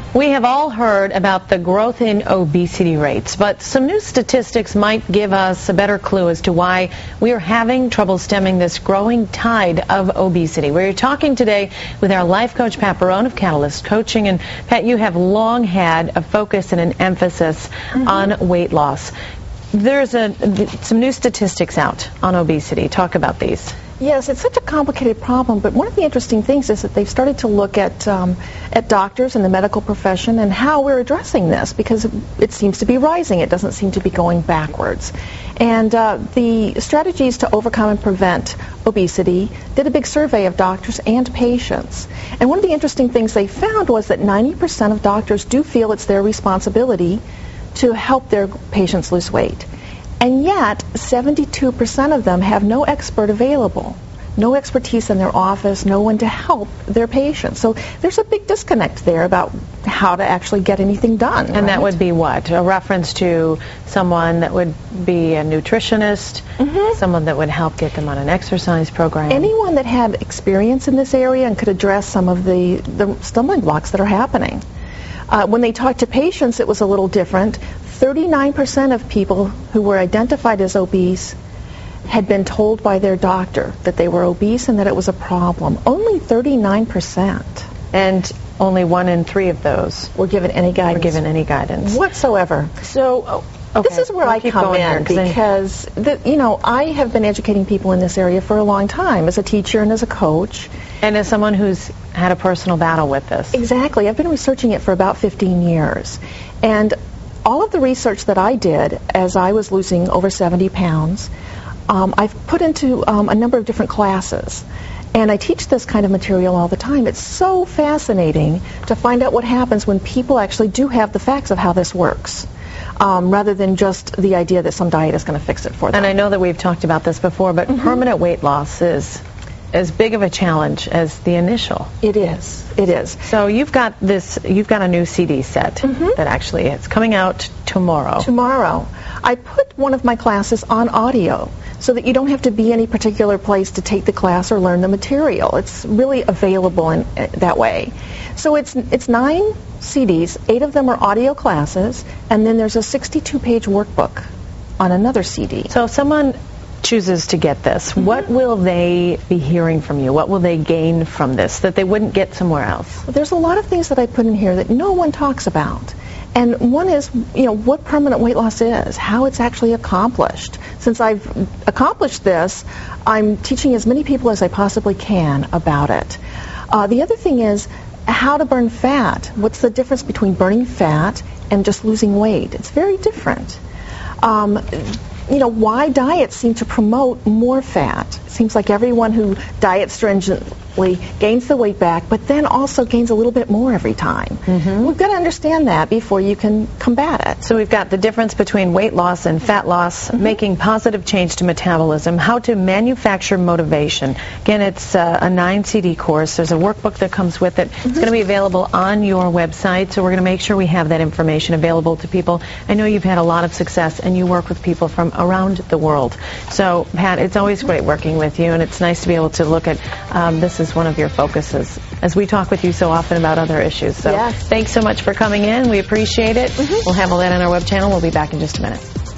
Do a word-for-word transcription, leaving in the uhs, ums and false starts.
We have all heard about the growth in obesity rates, but some new statistics might give us a better clue as to why we are having trouble stemming this growing tide of obesity. We're talking today with our life coach, Pat Barone of Catalyst Coaching. And Pat, you have long had a focus and an emphasis mm-hmm. on weight loss. There's a, some new statistics out on obesity. Talk about these. Yes, it's such a complicated problem, but one of the interesting things is that they've started to look at um, at doctors and the medical profession and how we're addressing this, because it seems to be rising. It doesn't seem to be going backwards. And uh, the Strategies to Overcome and Prevent Obesity did a big survey of doctors and patients. And one of the interesting things they found was that ninety percent of doctors do feel it's their responsibility to help their patients lose weight. And yet, seventy-two percent of them have no expert available, no expertise in their office, no one to help their patients. So there's a big disconnect there about how to actually get anything done. And right? that would be what? A reference to someone that would be a nutritionist, mm-hmm. someone that would help get them on an exercise program? Anyone that had experience in this area and could address some of the, the stumbling blocks that are happening. Uh, when they talked to patients, it was a little different. thirty-nine percent of people who were identified as obese had been told by their doctor that they were obese and that it was a problem. Only thirty-nine percent. And only one in three of those were given any guidance. Were given any guidance whatsoever. So okay. This is where I'll I come in here, because the, you know I have been educating people in this area for a long time as a teacher and as a coach. And as someone who's had a personal battle with this. Exactly. I've been researching it for about fifteen years. And all of the research that I did as I was losing over seventy pounds, um, I've put into um, a number of different classes. And I teach this kind of material all the time. It's so fascinating to find out what happens when people actually do have the facts of how this works, um, rather than just the idea that some diet is going to fix it for them. And I know that we've talked about this before, but mm-hmm. permanent weight loss is as big of a challenge as the initial. It is. It is. So you've got this, you've got a new C D set mm-hmm. that actually is coming out tomorrow. Tomorrow. I put one of my classes on audio so that you don't have to be any particular place to take the class or learn the material. It's really available in uh, that way. So it's it's nine C Ds, eight of them are audio classes, and then there's a sixty-two page workbook on another C D. So if someone chooses to get this, mm-hmm. what will they be hearing from you? What will they gain from this that they wouldn't get somewhere else? Well, there's a lot of things that I put in here that no one talks about. And one is, you know, what permanent weight loss is, how it's actually accomplished. Since I've accomplished this, I'm teaching as many people as I possibly can about it. Uh, the other thing is how to burn fat. What's the difference between burning fat and just losing weight? It's very different. Um, You know, why diets seem to promote more fat. It seems like everyone who diets stringently gains the weight back, but then also gains a little bit more every time. Mm-hmm. We've got to understand that before you can combat it. So we've got the difference between weight loss and fat loss, mm-hmm. making positive change to metabolism, how to manufacture motivation. Again, it's uh, a nine C D course. There's a workbook that comes with it. Mm-hmm. It's going to be available on your website, so we're going to make sure we have that information available to people. I know you've had a lot of success, and you work with people from around the world. So, Pat, it's always great working with you, and it's nice to be able to look at um, this as one of your focuses as we talk with you so often about other issues. So, yes. Thanks so much for coming in. We appreciate it. Mm-hmm. We'll have all that on our web channel. We'll be back in just a minute.